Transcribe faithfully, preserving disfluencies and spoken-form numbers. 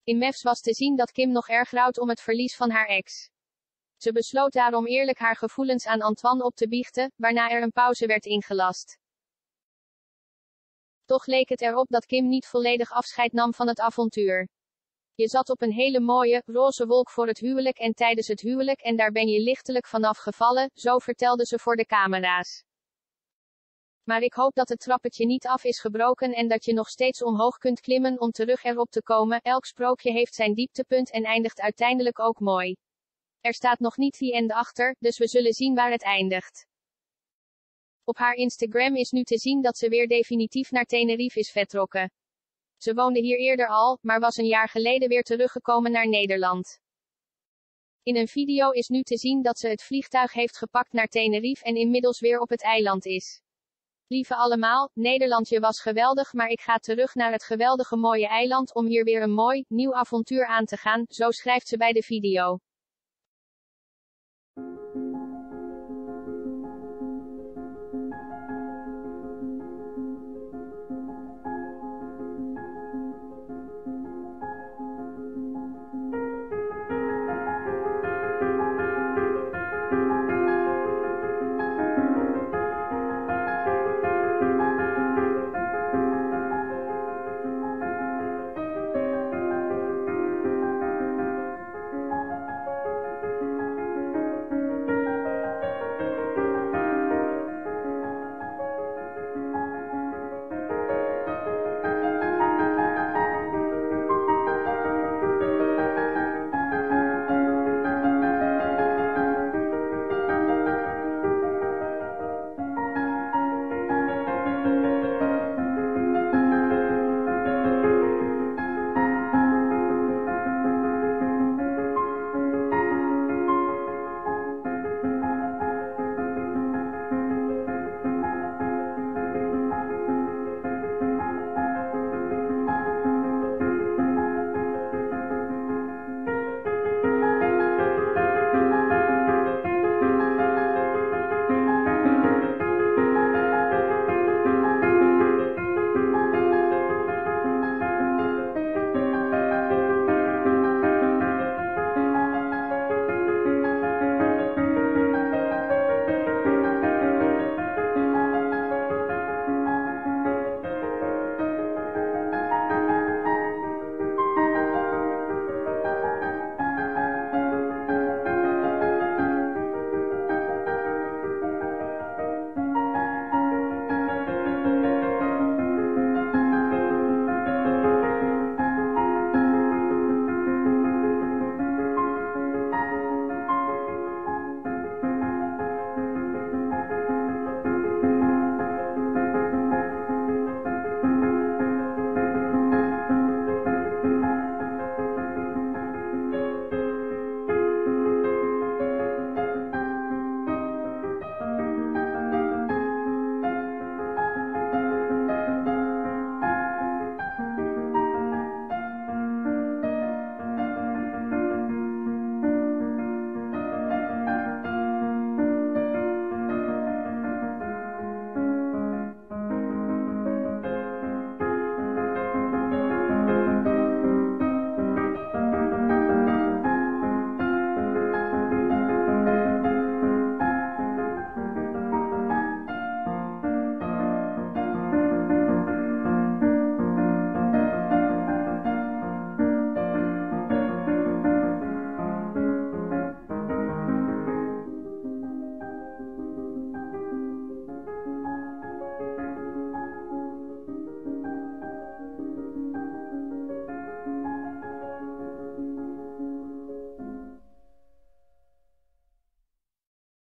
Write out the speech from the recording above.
In Mavs was te zien dat Kim nog erg rouwt om het verlies van haar ex. Ze besloot daarom eerlijk haar gevoelens aan Antoine op te biechten, waarna er een pauze werd ingelast. Toch leek het erop dat Kim niet volledig afscheid nam van het avontuur. Je zat op een hele mooie, roze wolk voor het huwelijk en tijdens het huwelijk en daar ben je lichtelijk vanaf gevallen, zo vertelde ze voor de camera's. Maar ik hoop dat het trappetje niet af is gebroken en dat je nog steeds omhoog kunt klimmen om terug erop te komen. Elk sprookje heeft zijn dieptepunt en eindigt uiteindelijk ook mooi. Er staat nog niet the end achter, dus we zullen zien waar het eindigt. Op haar Instagram is nu te zien dat ze weer definitief naar Tenerife is vertrokken. Ze woonde hier eerder al, maar was een jaar geleden weer teruggekomen naar Nederland. In een video is nu te zien dat ze het vliegtuig heeft gepakt naar Tenerife en inmiddels weer op het eiland is. Lieve allemaal, Nederlandje was geweldig, maar ik ga terug naar het geweldige mooie eiland om hier weer een mooi, nieuw avontuur aan te gaan, zo schrijft ze bij de video.